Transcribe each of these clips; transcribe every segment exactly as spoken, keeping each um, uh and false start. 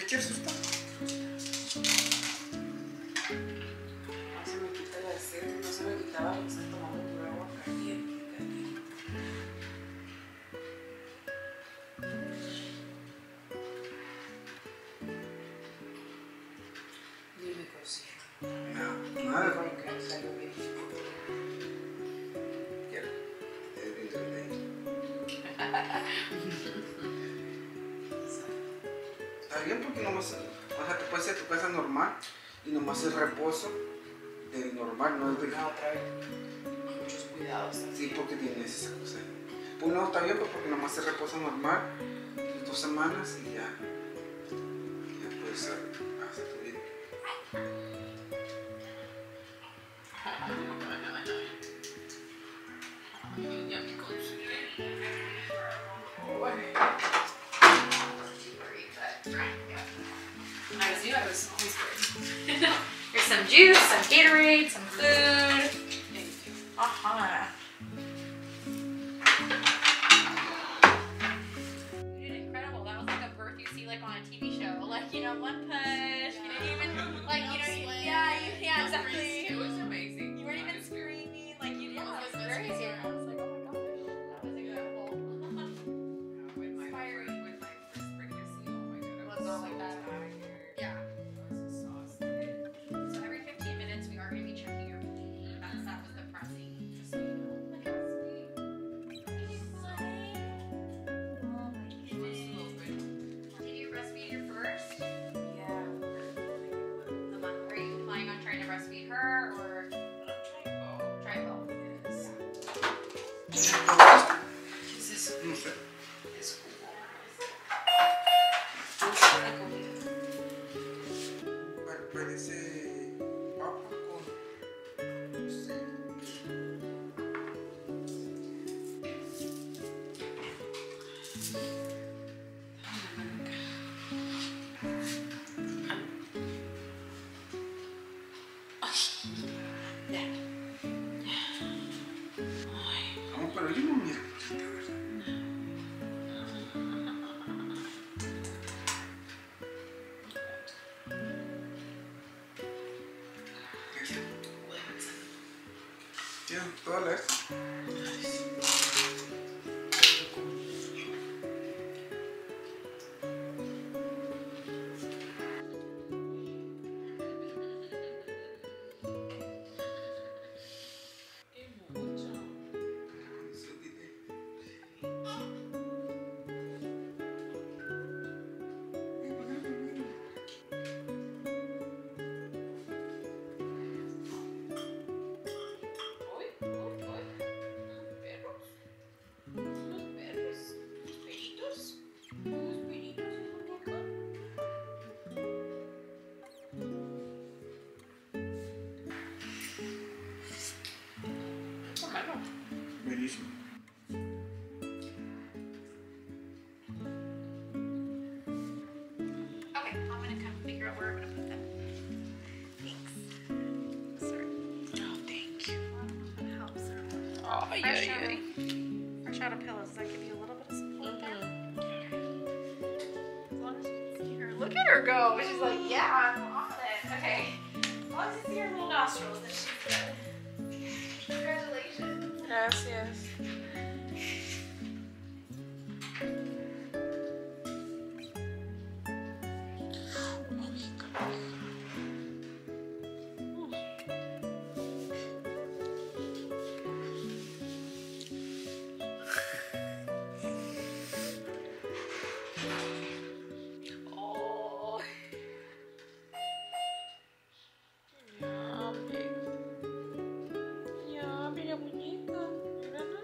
qué asusta? No se me quita la sed, no se me quitaba porque se tomaba un agua caliente, caliente. Dime cosita. No, Dime nada. con que salió bien. Ya, te entregué. Está bien porque nomás, o sea, te puedes ir a tu casa normal y nomás es reposo del normal, no es de... No, otra vez. Muchos cuidados. Sí, porque tienes esa cosa. Pues no, está bien pues, porque nomás es reposo normal, dos semanas y ya, ya puedes hacer tu vida. Ya me consume. Here's some juice, some Gatorade, some food. Thank you. Uh-huh. You did incredible. That was like a birth you see like on a T V show. Like, you know, one push. You didn't even, like, you know, you, yeah, you, yeah, exactly. It was amazing. You weren't even screaming. Like, you did. Yeah, it was very good. I was like, oh my gosh, that was incredible. With my, Inspiring. with my first pregnancy, oh my god, I It was was not so like that. tired. Yeah. I was exhausted. So every fifteen minutes, we are going to be checking your pee. That's that was the pressing. Just so you know. Look how sweet. He's smiling. Oh my It was goodness. so good. Did you breastfeed your first? Yeah. The month. Are you planning on trying to breastfeed her or Oh, try both? yes. Is this No sé. is Pa- Parece papa con... no sé. No, pero yo no miro. Tienen toda la esta. Qué mucho. Uy, uy, uy. Perros. Unos perros. Unos peritos. Unos peritos en la boca. Tómalo. Buenísimo. Okay, I'm gonna come figure out where I'm gonna put them. Thanks. Sorry. Oh, thank you. That helps. Oh, Fresh yeah, out, yeah. of, fresh out of pillows. Does that give you a little bit of support there? As long as you can see her. Look at her go. She's like, yeah, I'm on it. Okay. As long as you see her little nostrils, then she's good. Congratulations. Yes, yes. Oh. Ya, babe. Ya, mira, muñeca. Mírala.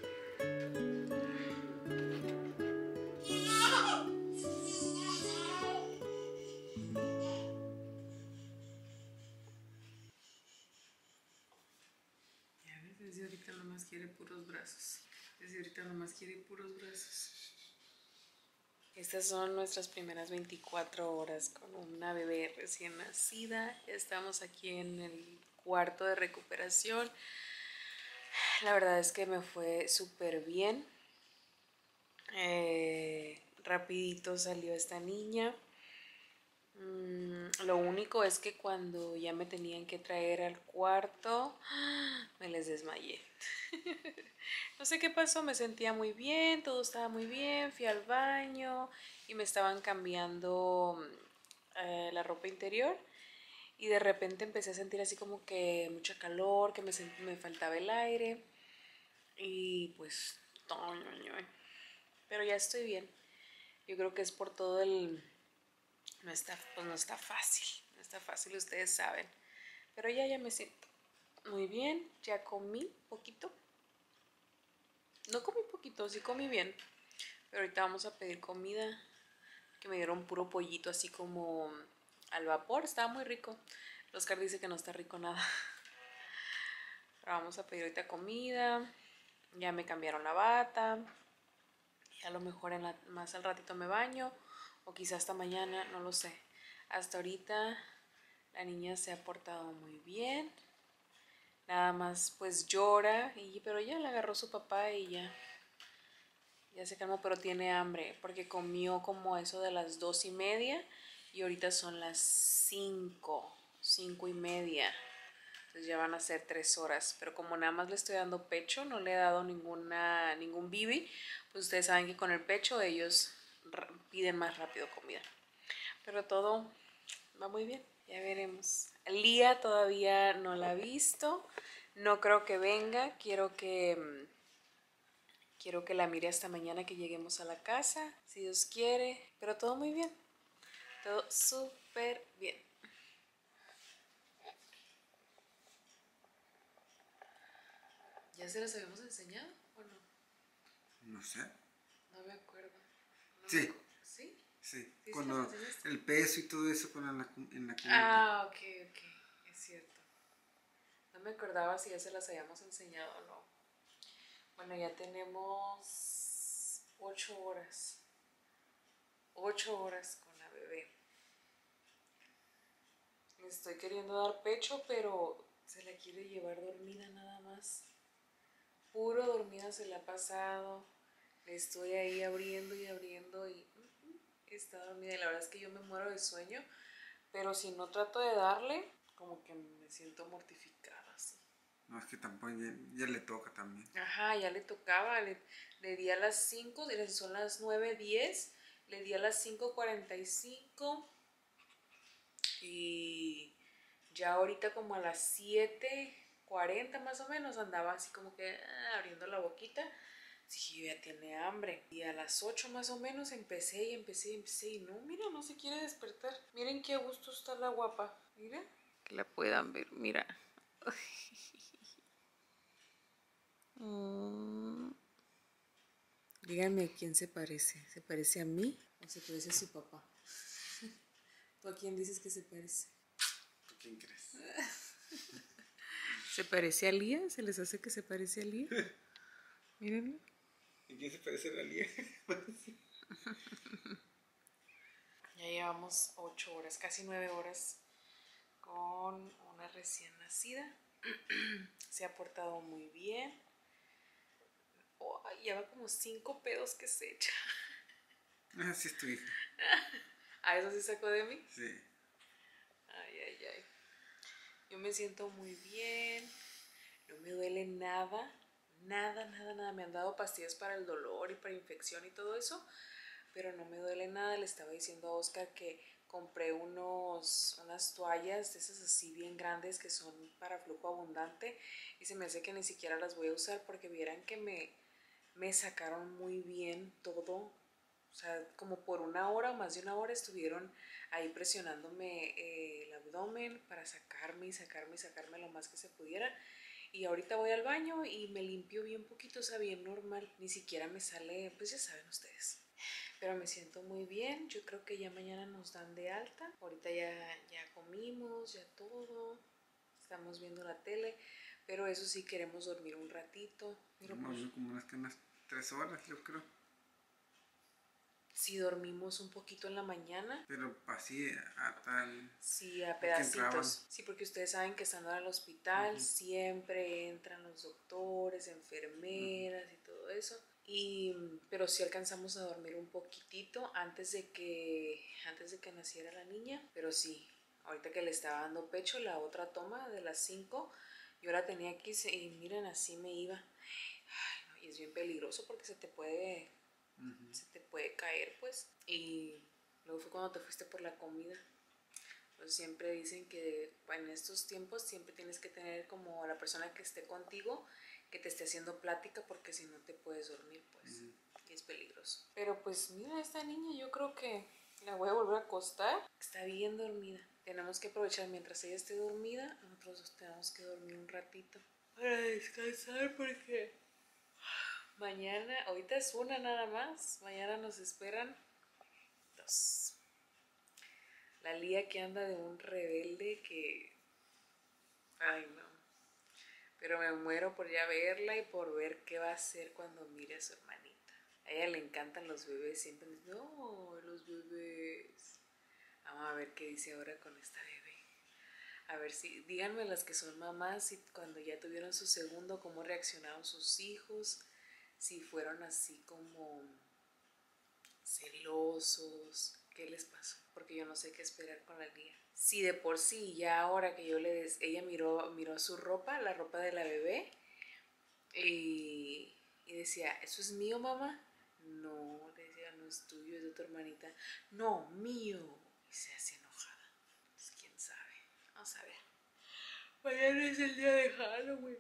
Ya ves, desde ahorita nomás quiere puros brazos. Desde ahorita nomás quiere puros brazos. Estas son nuestras primeras veinticuatro horas con una bebé recién nacida. Estamos aquí en el cuarto de recuperación. La verdad es que me fue súper bien. Eh, rapidito salió esta niña. Mm, lo único es que cuando ya me tenían que traer al cuarto, me les desmayé. No sé qué pasó, me sentía muy bien, todo estaba muy bien, fui al baño y me estaban cambiando eh, la ropa interior y de repente empecé a sentir así como que mucha calor, que me, sent- me faltaba el aire y pues, pero ya estoy bien. Yo creo que es por todo el... No está, pues no está fácil, no está fácil, ustedes saben. Pero ya, ya me siento muy bien, ya comí poquito. No comí poquito, sí comí bien. Pero ahorita vamos a pedir comida, que me dieron puro pollito así como al vapor, estaba muy rico. Oscar dice que no está rico nada. Pero vamos a pedir ahorita comida, ya me cambiaron la bata. Y a lo mejor en la, más al ratito me baño o quizás hasta mañana, no lo sé. Hasta ahorita la niña se ha portado muy bien. Nada más pues llora, y, pero ya la agarró su papá y ya, ya se calmó, pero tiene hambre porque comió como eso de las dos y media y ahorita son las cinco, cinco y media. Entonces ya van a ser tres horas, pero como nada más le estoy dando pecho, no le he dado ninguna, ningún bibi, pues ustedes saben que con el pecho ellos piden más rápido comida. Pero todo va muy bien, ya veremos. Lía todavía no la he visto, no creo que venga, quiero que, quiero que la mire hasta mañana que lleguemos a la casa, si Dios quiere, pero todo muy bien, todo súper bien. ¿Ya se las habíamos enseñado o no? No sé. No me acuerdo. No Sí. me acuerdo. ¿Sí? Sí, ¿Sí cuando se las enseñaste? el peso y todo eso con la, en la cunita. Ah, ok, ok, es cierto. No me acordaba si ya se las habíamos enseñado o no. Bueno, ya tenemos ocho horas. Ocho horas con la bebé. Le estoy queriendo dar pecho, pero se la quiere llevar dormida nada más. Puro dormida se la ha pasado. Le estoy ahí abriendo y abriendo y uh, uh, está dormida. Y la verdad es que yo me muero de sueño. Pero si no trato de darle, como que me siento mortificada, así. No, es que tampoco ya, ya le toca también. Ajá, ya le tocaba, le, le di a las cinco, son las nueve diez, le di a las cinco cuarenta y cinco y ya ahorita como a las siete cuarenta más o menos andaba así como que ah, abriendo la boquita. Dije, ya tiene hambre. Y a las ocho más o menos empecé y empecé y empecé y no, mira, no se quiere despertar. Miren qué a gusto está la guapa. Mira. Que la puedan ver, mira. Mm. Díganme a quién se parece. ¿Se parece a mí o se parece a su papá? ¿Tú a quién dices que se parece? ¿Tú quién crees? ¿Se parece a Lía? ¿Se les hace que se parece a Lía? Mírenlo. ¿Y quién se parece a la Lía? Ya llevamos ocho horas, casi nueve horas con una recién nacida. Se ha portado muy bien. Oh, lleva como cinco pedos que se echa. Ah, sí es tu hija. ¿A eso sí sacó de mí? Sí. Ay, ay, ay. Yo me siento muy bien. No me duele nada. Nada, nada, nada. Me han dado pastillas para el dolor y para infección y todo eso. Pero no me duele nada. Le estaba diciendo a Oscar que compré unos, unas toallas de esas así bien grandes que son para flujo abundante. Y se me hace que ni siquiera las voy a usar porque vieran que me, me sacaron muy bien todo. O sea, como por una hora o más de una hora estuvieron ahí presionándome eh, el abdomen para sacarme y sacarme y sacarme lo más que se pudiera. Y ahorita voy al baño y me limpio bien poquito, o sea, bien normal. Ni siquiera me sale, pues ya saben ustedes. Pero me siento muy bien. Yo creo que ya mañana nos dan de alta. Ahorita ya, ya comimos, ya todo. Estamos viendo la tele. Pero eso sí, queremos dormir un ratito. Pero Vamos pues, como unas, unas tres horas, yo creo. si dormimos un poquito en la mañana. Pero así a tal... Sí, a Porque entraban. pedacitos. Sí, porque ustedes saben que estando en el hospital Ujú. siempre entran los doctores, enfermeras y todo eso. Y, pero sí alcanzamos a dormir un poquitito antes de que antes de que naciera la niña. Pero sí, ahorita que le estaba dando pecho, la otra toma de las cinco, yo la tenía aquí y miren, así me iba. Ay, no, y es bien peligroso porque se te puede, Ujú. se te puede caer, pues. Y luego fue cuando te fuiste por la comida. Pues siempre dicen que en estos tiempos siempre tienes que tener como a la persona que esté contigo, que te esté haciendo plática, porque si no te puedes dormir, pues, Ujú. y es peligroso. Pero pues mira, esta niña yo creo que la voy a volver a acostar. Está bien dormida. Tenemos que aprovechar mientras ella esté dormida, nosotros tenemos que dormir un ratito para descansar, porque mañana, ahorita es una nada más, mañana nos esperan dos. La Lía que anda de un rebelde que... Ay, no. Pero me muero por ya verla y por ver qué va a hacer cuando mire a su hermanita. A ella le encantan los bebés, siempre dice, no, los bebés. Vamos a ver qué dice ahora con esta bebé. A ver si, díganme las que son mamás, y cuando ya tuvieron su segundo, cómo reaccionaron sus hijos, si fueron así como celosos, qué les pasó, porque yo no sé qué esperar con la Lía. Si de por sí, ya ahora que yo le des, ella miró, miró su ropa, la ropa de la bebé, y, y decía, ¿eso es mío, mamá? No, le decía, no es tuyo, es de tu hermanita. No, mío. Y se hacía enojada. Pues quién sabe. Vamos a ver. Mañana es el día de Halloween.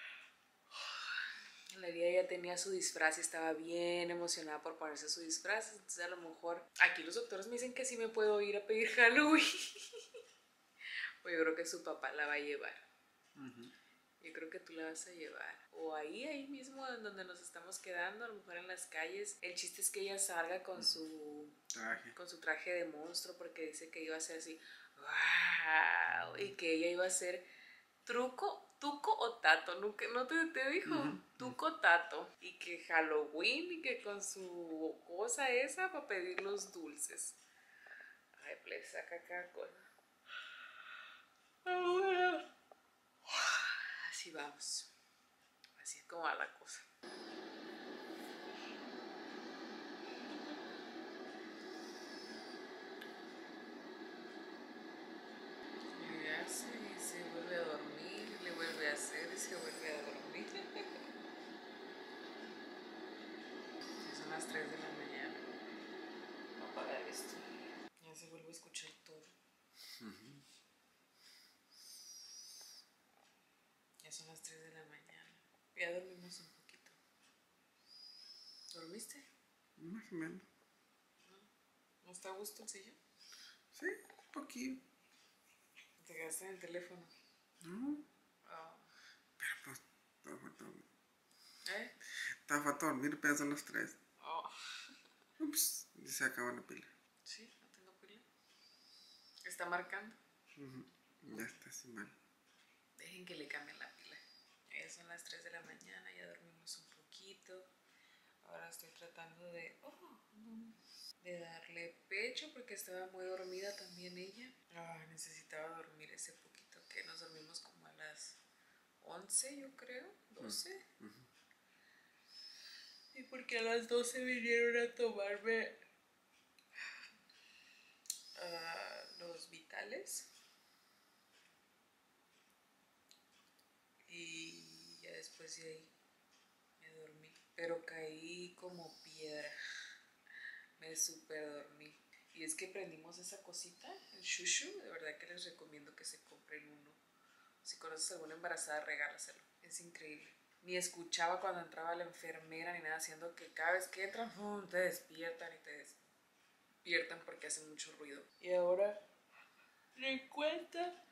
La Lía ya tenía su disfraz y estaba bien emocionada por ponerse su disfraz. Entonces a lo mejor aquí los doctores me dicen que sí me puedo ir a pedir Halloween. Pues yo creo que su papá la va a llevar. Ujú. Yo creo que tú la vas a llevar. O ahí, ahí mismo en donde nos estamos quedando, a lo mejor en las calles. El chiste es que ella salga con su Traje. con su traje de monstruo, porque dice que iba a ser así, wow, y que ella iba a ser truco, tuco o tato, nunca, no te, te dijo, Ujú. tuco tato, y que Halloween, y que con su cosa esa para pedir los dulces. Ay, pues saca cada cosa. Ah, bueno. Así vamos, así es como va la cosa. Le hace y se vuelve a dormir, le vuelve a hacer y se vuelve a dormir. Ya son las tres de la mañana. Voy a apagar esto. Ya se vuelve a escuchar todo. Ujú. Ya son las tres de la mañana. Ya dormimos un poquito. ¿Dormiste? Más o menos. ¿No está a gusto el sillón? Sí, un poquito. Te quedaste en el teléfono. No, Oh. pero pues estaba falta dormir. ¿Eh? Estaba falta dormir, pero son las tres. Oh. Ups, y se acaba la pila. Sí, no tengo pila. Está marcando. Ujú. Ya está así mal. Dejen que le cambien la pila. Ya son las tres de la mañana, ya dormimos un poquito. Ahora estoy tratando de, oh, no, de darle pecho porque estaba muy dormida también ella. Ah, necesitaba dormir ese poquito, que nos dormimos como a las once, yo creo, doce. Ujú. Y porque a las doce vinieron a tomarme uh, los vitales. Y ya después de ahí me dormí. Pero caí como piedra. Me super dormí. Y es que prendimos esa cosita, el shushu. De verdad que les recomiendo que se compren uno. Si conoces a alguna embarazada, regálaselo. Es increíble. Ni escuchaba cuando entraba la enfermera ni nada, haciendo que cada vez que entran, ¡pum!, te despiertan y te despiertan porque hacen mucho ruido. Y ahora le cuenta.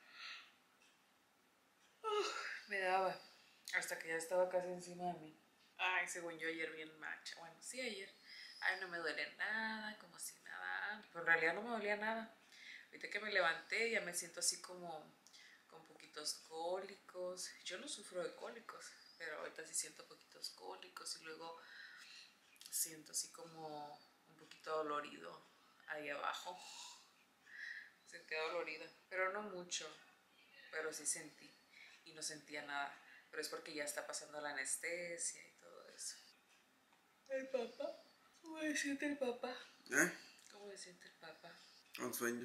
Uf, me daba. Hasta que ya estaba casi encima de mí. Ay, según yo ayer bien marcha. Bueno, sí, ayer. Ay, no me duele nada, como si nada. Pero en realidad no me dolía nada. Ahorita que me levanté ya me siento así como con poquitos cólicos. Yo no sufro de cólicos, pero ahorita sí siento poquitos cólicos y luego siento así como un poquito dolorido ahí abajo. Sentía dolorida, pero no mucho, pero sí sentí y no sentía nada. Pero es porque ya está pasando la anestesia y todo eso. ¿El papá? ¿Cómo se siente el papá? ¿Eh? ¿Cómo se siente el papá? Con sueño.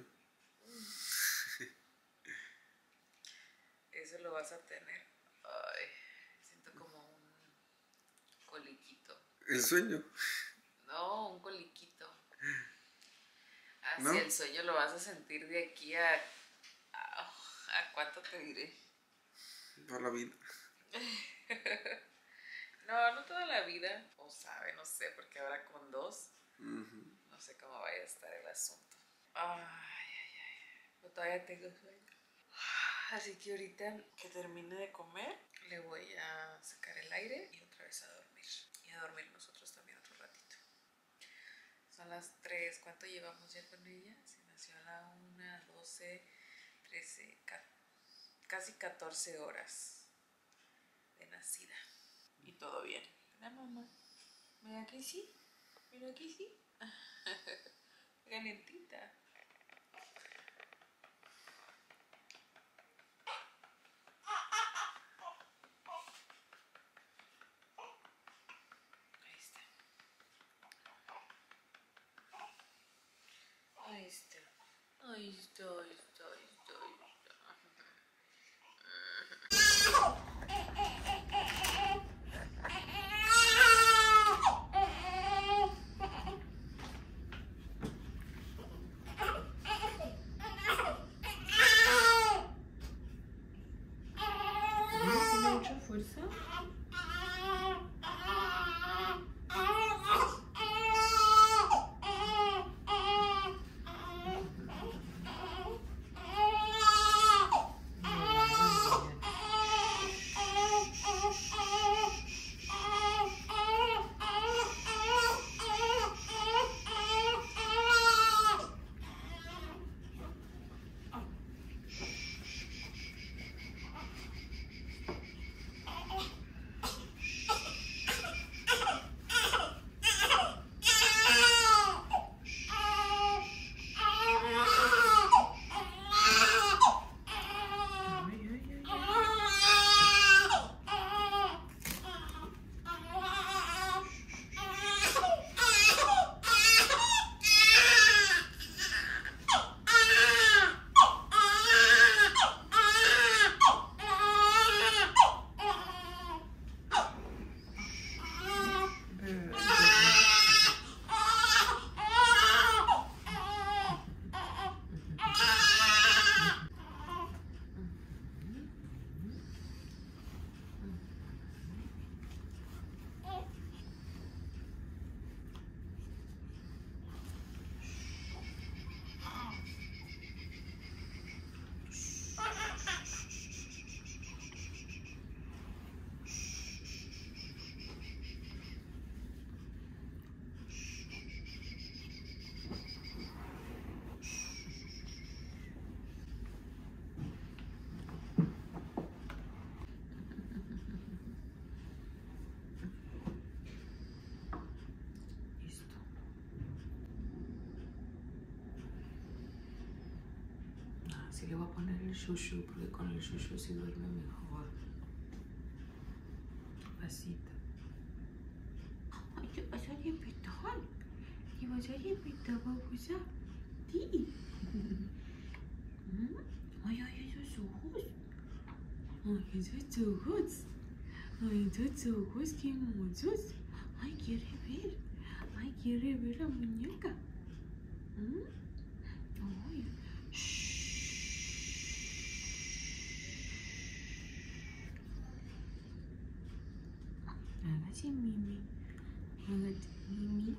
Eso lo vas a tener. Ay, siento como un coliquito. ¿El sueño? No, un coliquito. Así ¿No? el sueño lo vas a sentir de aquí a... ¿A, a cuánto te diré? Toda la vida. No, no toda la vida. O sabe, no sé, porque ahora con dos, Uh-huh. no sé cómo vaya a estar el asunto. Ay, ay, ay. Pero todavía tengo sueño. Así que ahorita que termine de comer, le voy a sacar el aire y otra vez a dormir. Y a dormir nosotros también otro ratito. Son las tres. ¿Cuánto llevamos ya con ella? Se nació a la una, doce, trece, casi catorce horas de nacida. Y todo bien. Mira, mamá. Mira que sí. Mira que sí. Calentita. Ahí está. Ahí está. Ahí está, ahí está, ahí está, ahí ¿tiene mucha fuerza? Sí le voy a poner el shushu porque con el shushu sí duerme mejor. Pasito. Ay, ¿qué vas a repetir? ¿Qué vas a repetir, babusa? Sí. Ay, ay, esos ojos. Ay, esos ojos. Ay, esos ojos, qué hermosos. Ay, quiere ver. Ay, quiere ver la muñeca. Ay, shh. Hágase Mimi, hágase Mimi.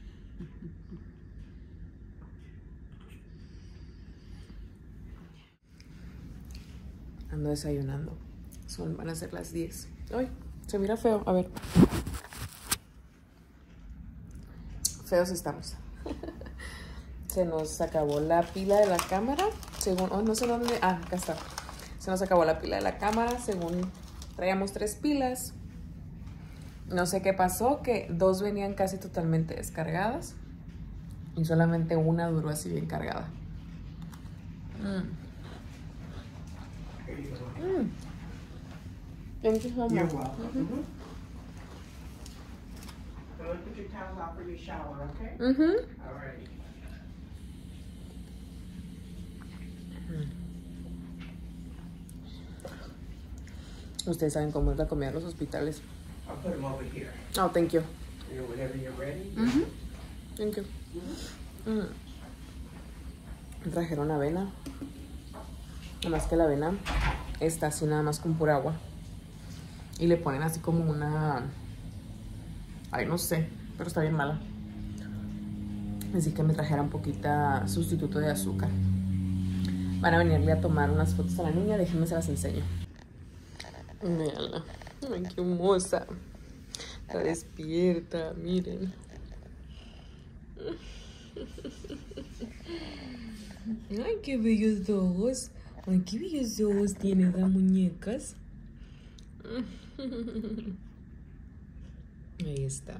Ando desayunando. Son, van a ser las diez. Ay, se mira feo. A ver. Feos estamos. Se nos acabó la pila de la cámara. Según, oh, no sé dónde. Ah, acá está. Se nos acabó la pila de la cámara. Según traíamos tres pilas. No sé qué pasó, que dos venían casi totalmente descargadas Y solamente una duró así bien cargada. Mm. Mm. Thank you so much. You're welcome. Mm-hmm. So let's put your towels out for your shower, okay? Mm-hmm. All right. Ustedes saben cómo es la comida en los hospitales. I'll put them over here. Oh, thank you. You know, whenever you're ready. Mm-hmm. Thank you. Mm. Me trajeron avena. Nada más que la avena está así nada más con pura agua. Y le ponen así como una... Ay, no sé, pero está bien mala. Así que me trajeron poquita sustituto de azúcar. Van a venirle a tomar unas fotos a la niña. Déjenme se las enseño. Véanla. Ay, qué hermosa. Está despierta, miren. Ay, qué bellos ojos. Ay, qué bellos ojos tiene las muñecas. Ahí está.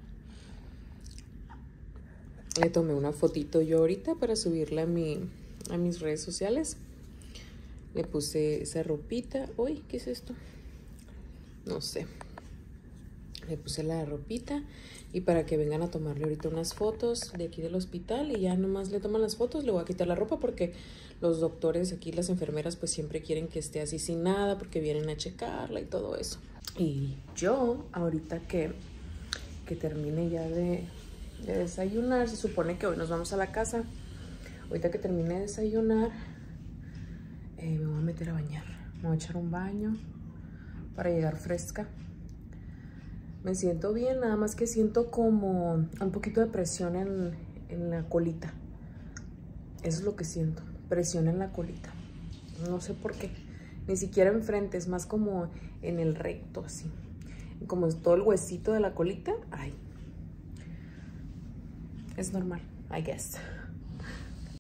Le tomé una fotito yo ahorita para subirla a, mi, a mis redes sociales. Le puse esa ropita. Uy, ¿qué es esto? No sé. Le puse la ropita y para que vengan a tomarle ahorita unas fotos de aquí del hospital y ya nomás le toman las fotos. Le voy a quitar la ropa porque los doctores aquí, las enfermeras, pues siempre quieren que esté así sin nada porque vienen a checarla y todo eso. Y yo, ahorita que, que termine ya de, de desayunar, se supone que hoy nos vamos a la casa. Ahorita que termine de desayunar, eh, me voy a meter a bañar. Me voy a echar un baño para llegar fresca. Me siento bien, nada más que siento como un poquito de presión en, en la colita. Eso es lo que siento, presión en la colita. No sé por qué, ni siquiera enfrente, es más como en el recto, así. Como es todo el huesito de la colita, ay. Es normal, I guess.